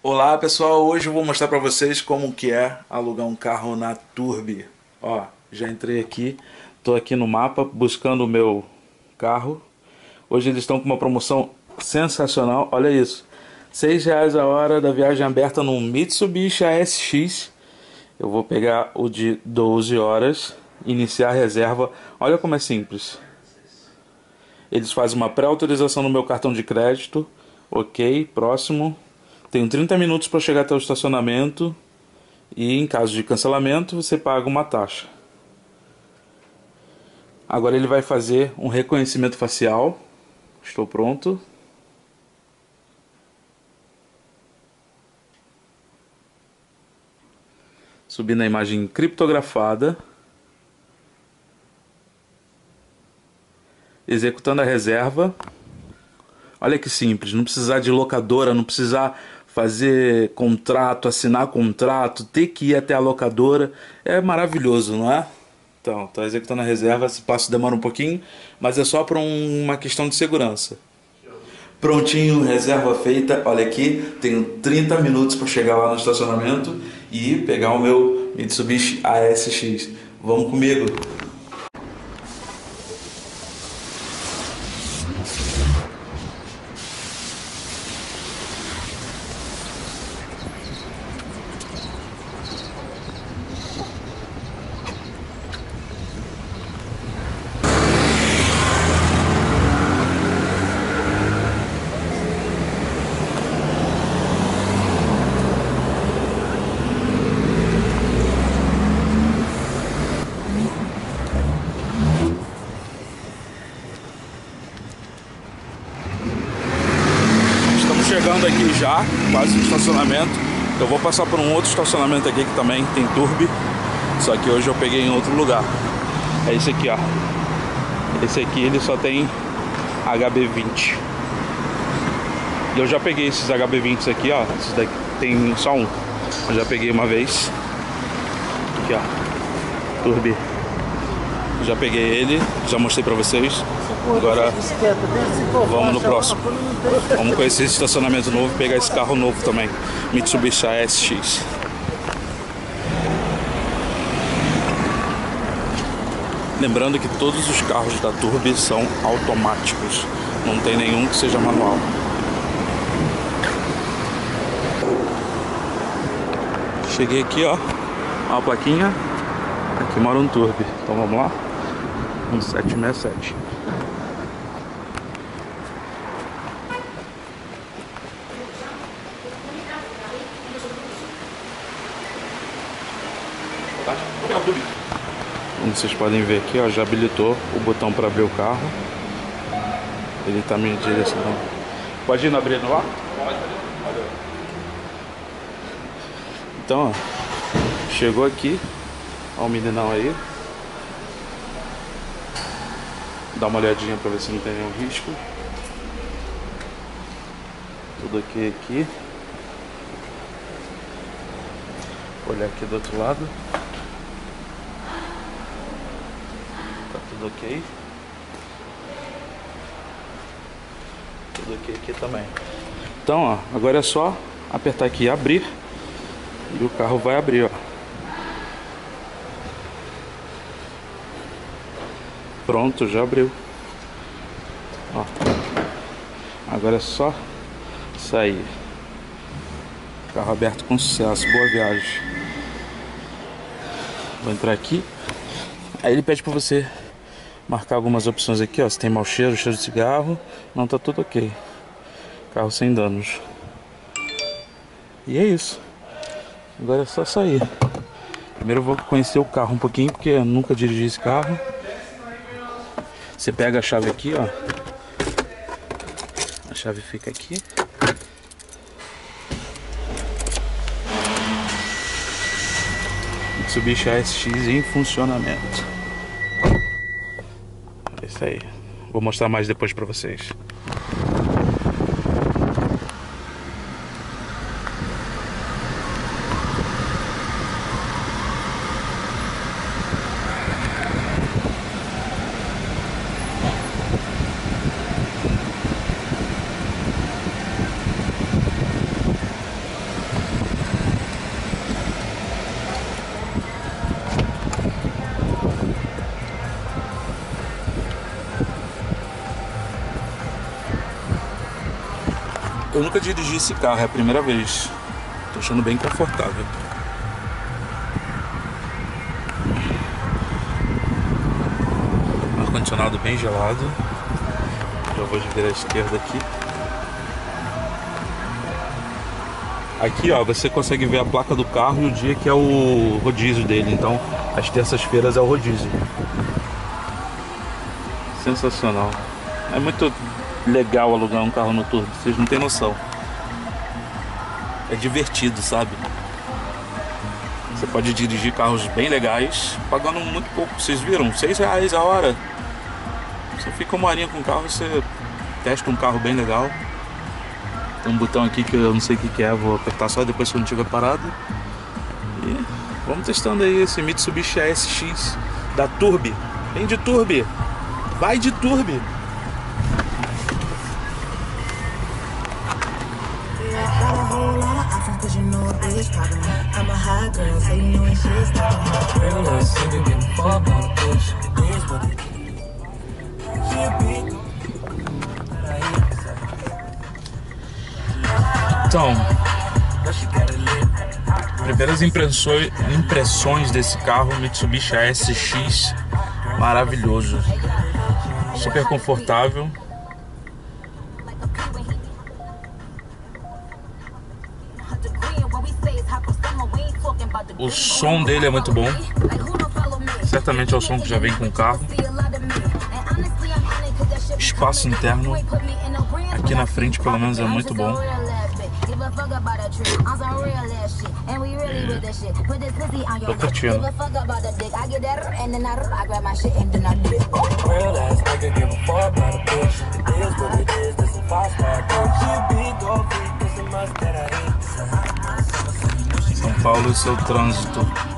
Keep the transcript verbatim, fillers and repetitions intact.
Olá pessoal, hoje eu vou mostrar para vocês como que é alugar um carro na Turbi. Ó, já entrei aqui, tô aqui no mapa buscando o meu carro. Hoje eles estão com uma promoção sensacional, olha isso. seis reais a hora da viagem aberta no Mitsubishi A S X. Eu vou pegar o de doze horas, iniciar a reserva. Olha como é simples. Eles fazem uma pré-autorização no meu cartão de crédito. Ok, próximo. Tenho trinta minutos para chegar até o estacionamento e em caso de cancelamento você paga uma taxa. Agora ele vai fazer um reconhecimento facial. Estou pronto. Subindo a imagem criptografada. Executando a reserva. Olha que simples, não precisar de locadora, não precisar fazer contrato, assinar contrato, ter que ir até a locadora. É maravilhoso, não é? Então, estou executando a reserva, esse passo demora um pouquinho, mas é só para um, uma questão de segurança. Prontinho, reserva feita. Olha aqui, tenho trinta minutos para chegar lá no estacionamento e pegar o meu Mitsubishi A S X. Vamos comigo! Chegando aqui já, quase no estacionamento. Eu vou passar por um outro estacionamento aqui que também tem Turbi, só que hoje eu peguei em outro lugar. É esse aqui, ó. Esse aqui ele só tem H B vinte. E eu já peguei esses H B vinte aqui, ó. Esses daqui tem só um. Eu já peguei uma vez. Aqui, ó. Turbi. Já peguei ele, já mostrei pra vocês. Agora vamos no próximo. Vamos conhecer esse estacionamento novo e pegar esse carro novo também, Mitsubishi A S X. Lembrando que todos os carros da Turbi são automáticos, não tem nenhum que seja manual. Cheguei aqui, ó, uma plaquinha. Aqui mora um Turbi, então vamos lá. Um sete seis sete. Como vocês podem ver aqui, ó, já habilitou o botão para abrir o carro. Ele está me direcionando. Pode ir no abrindo lá? Pode. Então, ó, chegou aqui. Olha o meninão aí. Dá uma olhadinha para ver se não tem nenhum risco. Tudo aqui aqui. Vou olhar aqui do outro lado. Tá tudo ok. Tudo ok aqui também. Então, ó, agora é só apertar aqui e abrir. E o carro vai abrir, ó. Pronto, já abriu. Ó. Agora é só sair. Carro aberto com sucesso. Boa viagem. Vou entrar aqui. Aí ele pede pra você marcar algumas opções aqui, ó. Se tem mau cheiro, cheiro de cigarro. Não, tá tudo ok. Carro sem danos. E é isso. Agora é só sair. Primeiro eu vou conhecer o carro um pouquinho, porque eu nunca dirigi esse carro. Você pega a chave aqui, ó. A chave fica aqui. Mitsubishi A S X em funcionamento. É isso aí. Vou mostrar mais depois pra vocês. Eu nunca dirigi esse carro, é a primeira vez. Tô achando bem confortável. Ar-condicionado bem gelado. Já vou virar à esquerda aqui. Aqui, ó, você consegue ver a placa do carro e o dia que é o rodízio dele. Então, às terças-feiras é o rodízio. Sensacional. É muito legal alugar um carro noturno, vocês não têm noção. É divertido, sabe? Você pode dirigir carros bem legais, pagando muito pouco. Vocês viram? seis reais a hora. Você fica uma horinha com o carro, você testa um carro bem legal. Tem um botão aqui que eu não sei o que, que é, vou apertar só depois que eu não tiver parado. E vamos testando aí esse Mitsubishi A S X da Turbi. Vem de Turbi! Vai de Turbi! Então, primeiras impressões, impressões desse carro Mitsubishi A S X, maravilhoso, super confortável. O som dele é muito bom, certamente é o som que já vem com o carro. Espaço interno aqui na frente pelo menos é muito bom. É. Tô curtindo. São Paulo e seu trânsito.